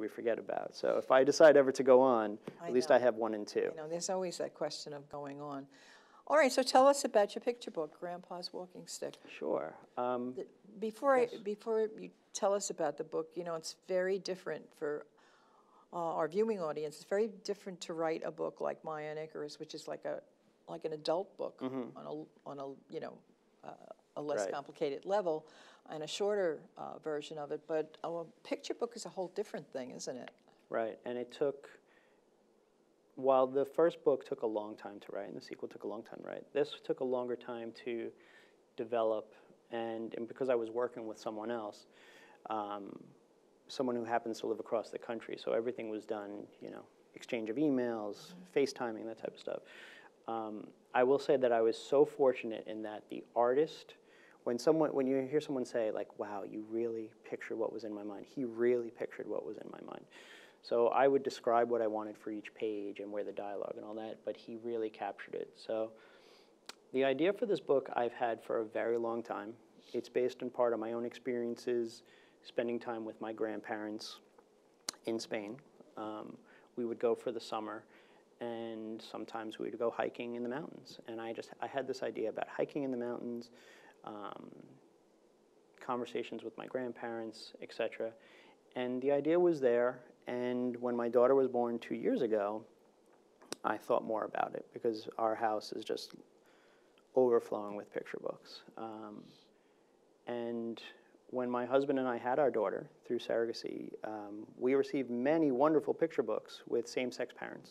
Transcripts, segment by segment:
we forget about. So if I decide ever to go on, at least I have 1 and 2. There's always that question of going on. All right, so tell us about your picture book, Grandpa's Walking Stick. Sure. Before you tell us about the book, it's very different for our viewing audience. It's very different to write a book like Maya and Icarus, which is like an adult book on a less complicated level, and a shorter version of it. But a picture book is a whole different thing, isn't it? Right, and it took, while the first book took a long time to write and the sequel took a long time to write, this took a longer time to develop, and because I was working with someone else, someone who happens to live across the country, so everything was done, exchange of emails, FaceTiming, that type of stuff. I will say that I was so fortunate in that the artist, when you hear someone say like, wow, you really picture what was in my mind, he really pictured what was in my mind. So I would describe what I wanted for each page and where the dialogue and all that, but he really captured it. So the idea for this book I've had for a very long time. It's based in part on my own experiences spending time with my grandparents in Spain. We would go for the summer, and sometimes we would go hiking in the mountains. And I had this idea about hiking in the mountains, conversations with my grandparents, etc. And the idea was there, and when my daughter was born 2 years ago, I thought more about it, because our house is just overflowing with picture books. And when my husband and I had our daughter through surrogacy, we received many wonderful picture books with same-sex parents.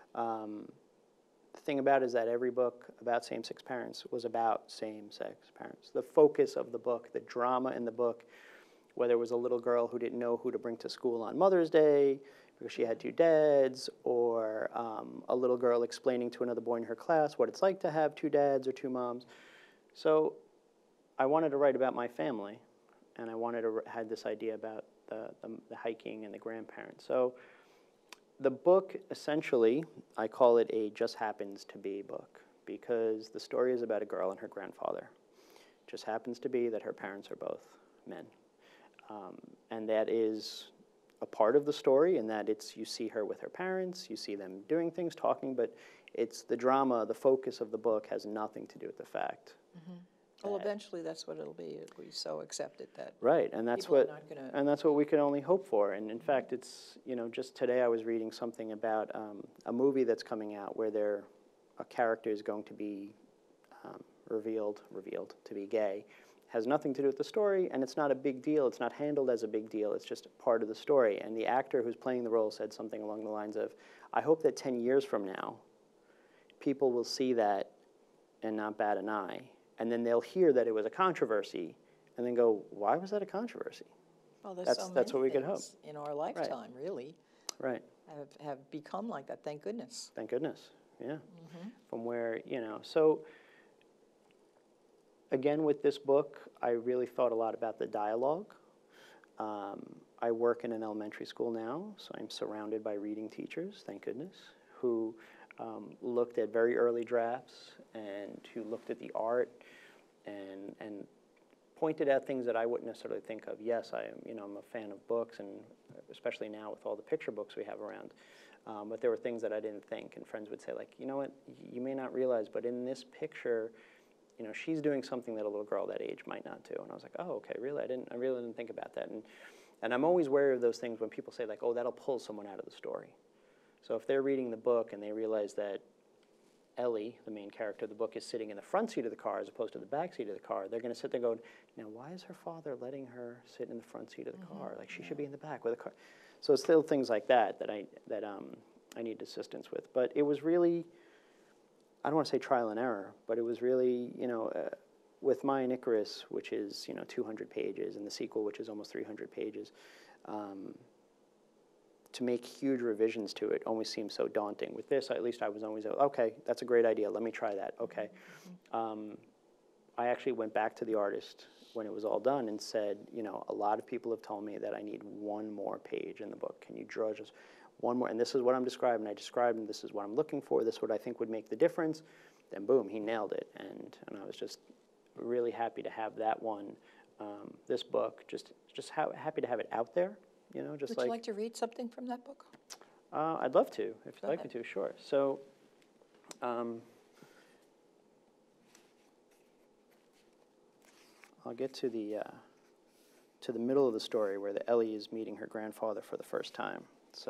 The thing about it is that every book about same-sex parents was about same-sex parents. The focus of the book, the drama in the book, whether it was a little girl who didn't know who to bring to school on Mother's Day because she had 2 dads, or a little girl explaining to another boy in her class what it's like to have 2 dads or 2 moms. So I wanted to write about my family, and I had this idea about the hiking and the grandparents. So the book, essentially, I call it a just happens to be book, because the story is about a girl and her grandfather. It just happens to be that her parents are both men. And that is a part of the story, in that you see her with her parents, you see them doing things, talking, but it's the drama, the focus of the book has nothing to do with the fact. Mm-hmm. Well, eventually that's what it'll be. We so accept it that right, and that's what we can only hope for. And in fact, it's, just today I was reading something about a movie that's coming out where a character is going to be revealed to be gay. Has nothing to do with the story, and it's not a big deal. It's not handled as a big deal. It's just part of the story. And the actor who's playing the role said something along the lines of, I hope that 10 years from now, people will see that and not bat an eye. And then they'll hear that it was a controversy, and then go, why was that a controversy? Well, that's what we could hope. In our lifetime, right. Really. Right. Have become like that, thank goodness. Thank goodness, yeah. Mm-hmm. From where, so again, with this book, I really thought a lot about the dialogue. I work in an elementary school now, so I'm surrounded by reading teachers, thank goodness, who looked at very early drafts and who looked at the art and pointed out things that I wouldn't necessarily think of. Yes, I'm a fan of books, and especially now with all the picture books we have around. But there were things that I didn't think, and friends would say, like, you know what, you may not realize, but in this picture, she's doing something that a little girl that age might not do. And I was like, oh, okay, really? I really didn't think about that. And I'm always wary of those things when people say, like, oh, that'll pull someone out of the story. So if they're reading the book and they realize that Ellie, the main character of the book, is sitting in the front seat of the car as opposed to the back seat of the car, they're going to sit there going, now, why is her father letting her sit in the front seat of the car? Like, she should be in the back with the car. So it's still things like that I need assistance with. But it was really, I don't want to say trial and error, but it was really, with Maya and Icarus, which is, 200 pages, and the sequel, which is almost 300 pages, to make huge revisions to it always seemed so daunting. With this, at least I was always, okay, that's a great idea, let me try that, okay. I actually went back to the artist when it was all done and said, a lot of people have told me that I need one more page in the book. Can you draw just one more? And this is what I'm describing. I described, and this is what I'm looking for. This is what I think would make the difference. Then boom, he nailed it. And I was just really happy to have that one, this book, just happy to have it out there just Would you like to read something from that book? I'd love to, if you'd like me to, sure. So, I'll get to the middle of the story where the Ellie is meeting her grandfather for the first time.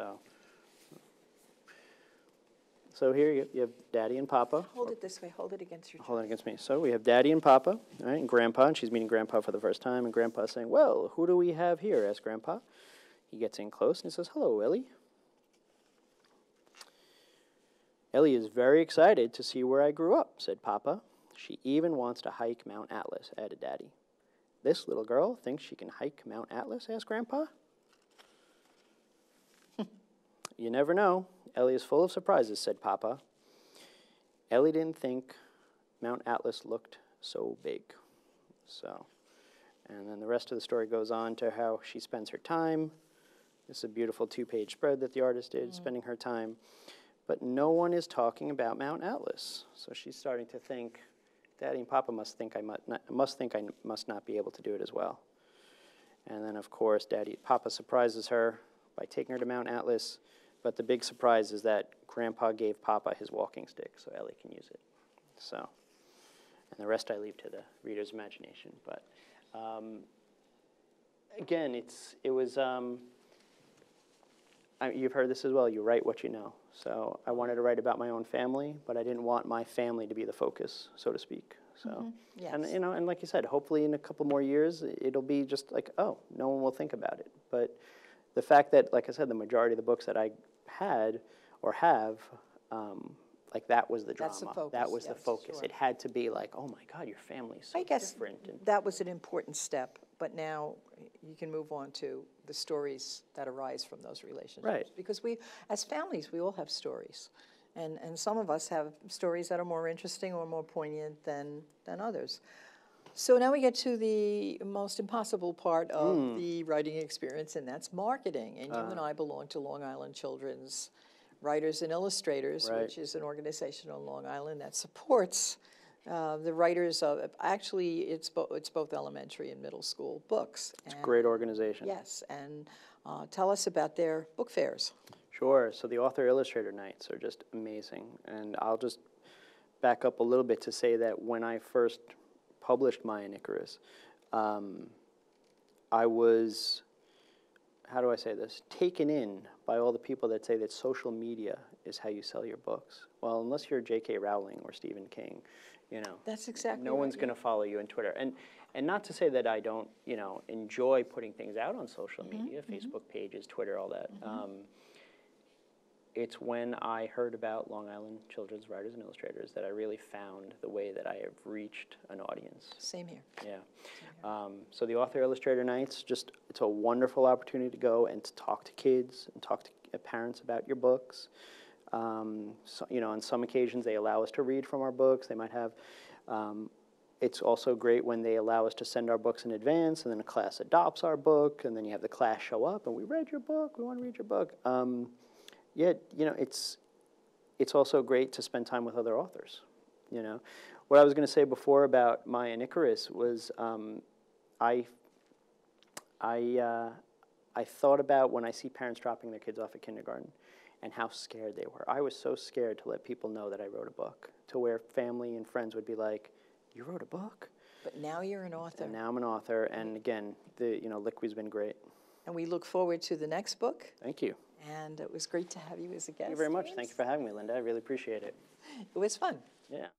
So here you have Daddy and Papa. Hold it this way. Hold it against your chest. Hold it against me. So we have Daddy and Papa, all right, and Grandpa, and she's meeting Grandpa for the first time, and Grandpa's saying, "Well, who do we have here?" asks Grandpa. He gets in close, and he says, "Hello, Ellie." "Ellie is very excited to see where I grew up," said Papa. "She even wants to hike Mount Atlas," added Daddy. "This little girl thinks she can hike Mount Atlas?" asked Grandpa. "You never know. Ellie is full of surprises," said Papa. Ellie didn't think Mount Atlas looked so big. And then the rest of the story goes on to how she spends her time. This is a beautiful 2-page spread that the artist did, spending her time. But no one is talking about Mount Atlas. So she's starting to think, Daddy and Papa must think I must not be able to do it as well. And then, of course, Papa surprises her by taking her to Mount Atlas. But the big surprise is that Grandpa gave Papa his walking stick so Ellie can use it. And the rest I leave to the reader's imagination. But again, you've heard this as well. You write what you know. So I wanted to write about my own family, but I didn't want my family to be the focus, so to speak. Yes. And like you said, hopefully in a couple more years, it'll be just like, oh, no one will think about it. But the fact that, like I said, the majority of the books that I had or have, like that was the drama. That's the focus. That was the focus. Sure. It had to be like, oh my God, your family's so different. I guess that was an important step, but now you can move on to the stories that arise from those relationships. Right. Because as families, we all have stories. And some of us have stories that are more interesting or more poignant than others. So now we get to the most impossible part of the writing experience, and that's marketing. And you and I belong to Long Island Children's Writers and Illustrators, Right. which is an organization on Long Island that supports the writers of, actually, it's both elementary and middle school books. It's a great organization. Yes, and tell us about their book fairs. Sure. So the author-illustrator nights are just amazing. And I'll just back up a little bit to say that when I first published Maya and Icarus, I was, how do I say this, taken in by all the people that say that social media is how you sell your books. Well, unless you're J.K. Rowling or Stephen King, That's exactly no one's going to follow you on Twitter. And not to say that I don't, enjoy putting things out on social media, Facebook pages, Twitter, all that. It's when I heard about Long Island Children's Writers and Illustrators that I really found the way that I have reached an audience. Same here. Yeah. So the author-illustrator nights, it's a wonderful opportunity to go and to talk to kids and talk to parents about your books. On some occasions they allow us to read from our books. They might have, it's also great when they allow us to send our books in advance, and then a class adopts our book, and then you have the class show up, and we read your book, we want to read your book. It's also great to spend time with other authors. What I was going to say before about Maya and Icarus was I thought about when I see parents dropping their kids off at kindergarten and how scared they were. I was so scared to let people know that I wrote a book, to where family and friends would be like, "You wrote a book?" But now you're an author. And now I'm an author, and again, Liqui's been great. And we look forward to the next book. Thank you. And it was great to have you as a guest. Thank you very much. James. Thank you for having me, Linda. I really appreciate it. It was fun. Yeah.